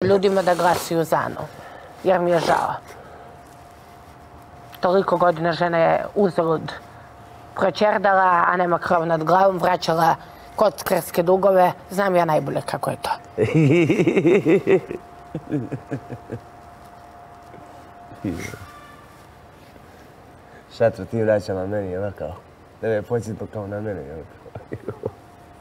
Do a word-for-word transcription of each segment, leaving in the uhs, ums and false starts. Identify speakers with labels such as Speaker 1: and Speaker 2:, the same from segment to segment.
Speaker 1: ljudima da glasuju za Anu. Jer mi je žao. Toliko godina žena je uzalud proćerdala, a nema krov nad glavom, vraćala kockarske dugove. Znam ja najbolje kako je to.
Speaker 2: Šatro, ti vraćala meni, jel' kao? Da me podsjetno kao na mene, jel' kao?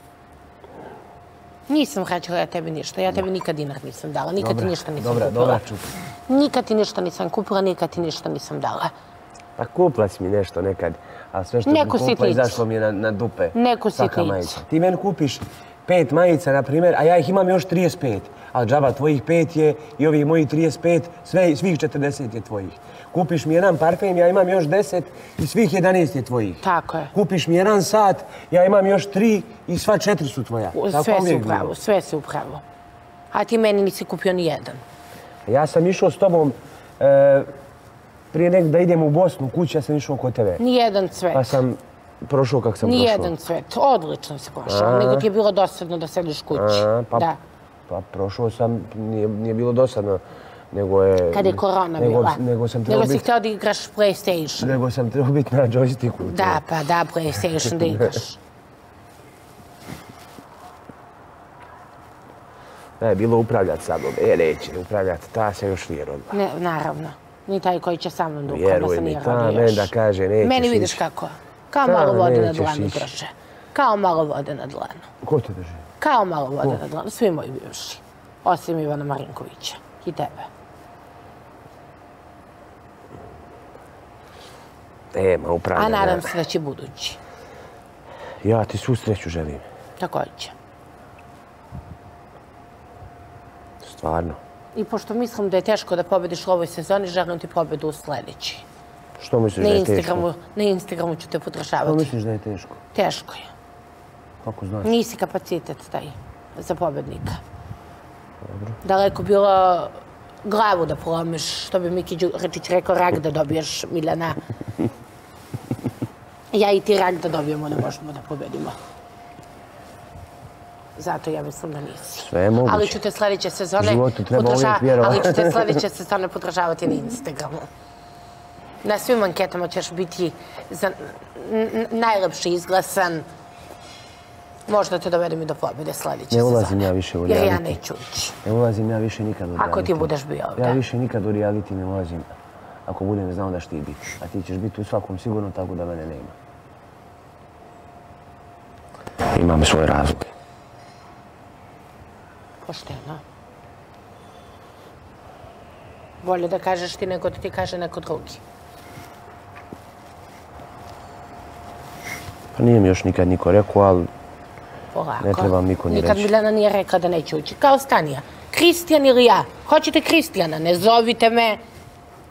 Speaker 1: Nisam vraćala ja tebi ništa. Ja tebi nikad dinar nisam dala. Nikad ti ništa nisam kupila.
Speaker 2: Dobra, čup.
Speaker 1: Nikad ti ništa nisam kupila, nikad ti ništa nisam dala.
Speaker 2: Pa kupila si mi nešto nekad, a sve što mi kupila izašlo mi je na dupe.
Speaker 1: Neku sitnicu.
Speaker 2: Ti meni kupiš pet majica, na primjer, a ja ih imam još trideset pet. A džaba, tvojih pet je i ovih mojih trideset pet, svih četrdeset je tvojih. Kupiš mi jedan parfem, ja imam još deset i svih jedanaest je tvojih.
Speaker 1: Tako je.
Speaker 2: Kupiš mi jedan sat, ja imam još tri i sva četiri su tvoja.
Speaker 1: Sve si upravo, sve si upravo. A ti meni nisi kupio ni jedan.
Speaker 2: Ja sam išao s tobom prije nek da idem u Bosnu, kući, ja sam išao kod tebe.
Speaker 1: Nijedan cvet.
Speaker 2: Pa sam prošao kako sam prošao.
Speaker 1: Nijedan cvet. Odlično si prošao. Nego ti je bilo dosadno da sediš kući. Da.
Speaker 2: Pa prošao sam, nije bilo dosadno, nego je...
Speaker 1: Kad je korona bila.
Speaker 2: Nego sam trebao
Speaker 1: biti... Nego si htio
Speaker 2: biti...
Speaker 1: da igraš PlayStation.
Speaker 2: Nego sam trebao biti na joysticku.
Speaker 1: Da, pa da, PlayStation da igraš.
Speaker 2: Da je bilo upravljati sa mnom. E, neće upravljati, ta se još nije rodila.
Speaker 1: Ne, naravno. Ni taj koji će sa mnom dukom da se nije rodio još.
Speaker 2: Vjeruj mi, ta meni da kaže, nećeš ići.
Speaker 1: Meni vidiš kako. Kao malo vode na dlanu drže. Kao malo vode na dlanu.
Speaker 2: Ko te drži?
Speaker 1: Kao malo vode na dlanu. Svi moji bivši. Osim Ivana Marinkovića. I tebe.
Speaker 2: E, ma upravljam.
Speaker 1: A nadam se da će budući.
Speaker 2: Ja ti svu sreću želim.
Speaker 1: Također.
Speaker 2: Stvarno.
Speaker 1: I pošto mislim da je teško da pobediš u ovoj sezoni, želim ti pobedu u sljedeći.
Speaker 2: Što misliš da je teško?
Speaker 1: Na Instagramu ću te podržavati.
Speaker 2: Što misliš da je teško?
Speaker 1: Teško je.
Speaker 2: Kako znaš?
Speaker 1: Nisi kapacitet taj za pobednika. Dobro. Daleko bilo glavu da polomiš, što bi Miki Đuričić rekao, rak da dobiješ, Miljana. Ja i ti rak da dobijemo, ne možemo da pobedimo. Zato ja mislim da nisi.
Speaker 2: Sve je moguće.
Speaker 1: Ali ću te sljedeće sezone
Speaker 2: životu treba uvijek vjerovati.
Speaker 1: Ali ću te sljedeće sezone podržavati na Instagramu. Na svim anketama ćeš biti najlepši izglasan. Možda te dovedem i do pobjede sljedeće sezone.
Speaker 2: Ne ulazim ja više u reality.
Speaker 1: Jer ja neću ući.
Speaker 2: Ne ulazim ja više nikad u reality.
Speaker 1: Ako ti budeš bio ovdje.
Speaker 2: Ja više nikad u reality ne ulazim. Ako budem znao da ćeš ti biti. A ti ćeš biti u svakom sigurno tako da mene nema. Imam svoj razlog.
Speaker 1: Pošteno. Bolje da kažeš ti nego da ti kaže neko drugi.
Speaker 2: Pa nije mi još nikad niko rekao, ali
Speaker 1: polako.
Speaker 2: Ne trebam niko ni reći.
Speaker 1: Nikad Miljana nije rekla da neće ući. Kao Stanija. Kristijan ili ja? Hoćete Kristijana? Ne zovite me.